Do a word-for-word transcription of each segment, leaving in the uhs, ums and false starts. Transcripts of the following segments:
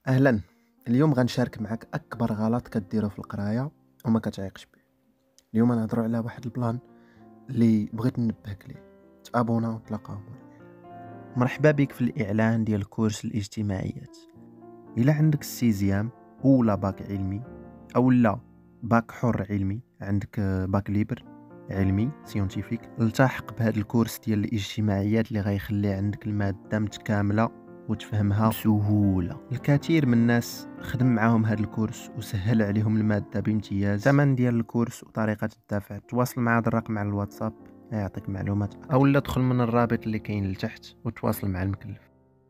اهلا. اليوم غنشارك معك اكبر غلط كديرو في القرايه وما كتعيقش به. اليوم غنهضروا على واحد البلان اللي بغيت ننبهك ليه. تابونا وتلاقاو. مرحبا بك في الإعلان ديال كورس الاجتماعيات. إلا عندك السيزيام أولا باك علمي أو لا باك حر علمي، عندك آه، باك ليبر علمي سيونتيفيك، التحق بهذا الكورس ديال الاجتماعيات اللي غيخلي عندك المادة متكاملة وتفهمها بسهولة. الكثير من الناس خدم معاهم هذا الكورس وسهل عليهم المادة بامتياز. ثمن ديال الكورس وطريقة الدفع تواصل مع هذا الرقم على الواتساب يعطيك معلومات أكثر. او لا ادخل من الرابط اللي كاين لتحت وتواصل مع المكلف.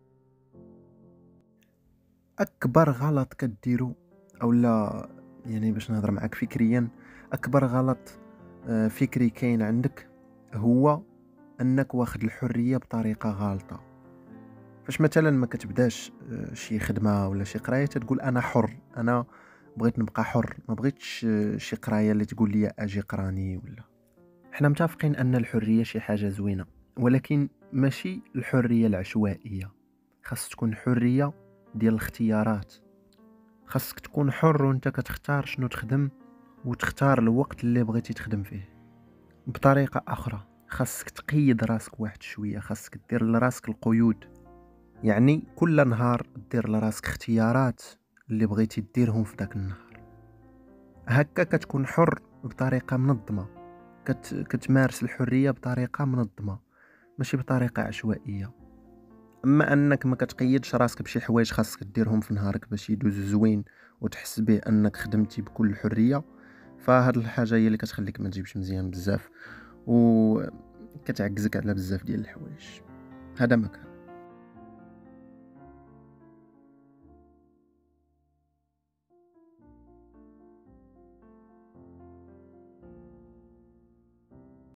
اكبر غلط كديرو او لا، يعني باش نهضر معك فكريا، اكبر غلط آه، فكري كاين عندك هو انك واخد الحريه بطريقه غلطه. فاش مثلا ما كتبداش آه، شي خدمه ولا شي قرايه تقول انا حر، انا بغيت نبقى حر، ما بغيتش آه، شي قرايه اللي تقول لي اجي قراني. ولا حنا متفقين ان الحريه شي حاجه زوينه، ولكن ماشي الحريه العشوائيه. خاص تكون حريه ديال الاختيارات. خاصك تكون حر وانت كتختار شنو تخدم وتختار الوقت اللي بغيتي تخدم فيه. بطريقه اخرى خاصك تقيد راسك واحد شويه، خاصك دير لراسك القيود. يعني كل نهار دير لراسك اختيارات اللي بغيتي ديرهم في داك النهار. هكا كتكون حر بطريقه منظمه، كت... كتمارس الحريه بطريقه منظمه ماشي بطريقه عشوائيه. اما انك ما كتقيدش راسك بشي حوايج خاصك ديرهم في نهارك باش يدوز زوين وتحس به انك خدمتي بكل حريه، فهاد الحاجه هي اللي كتخليك ما تجيبش مزيان بزاف وكتعكزك على بزاف ديال الحوايج. هذا ما كان.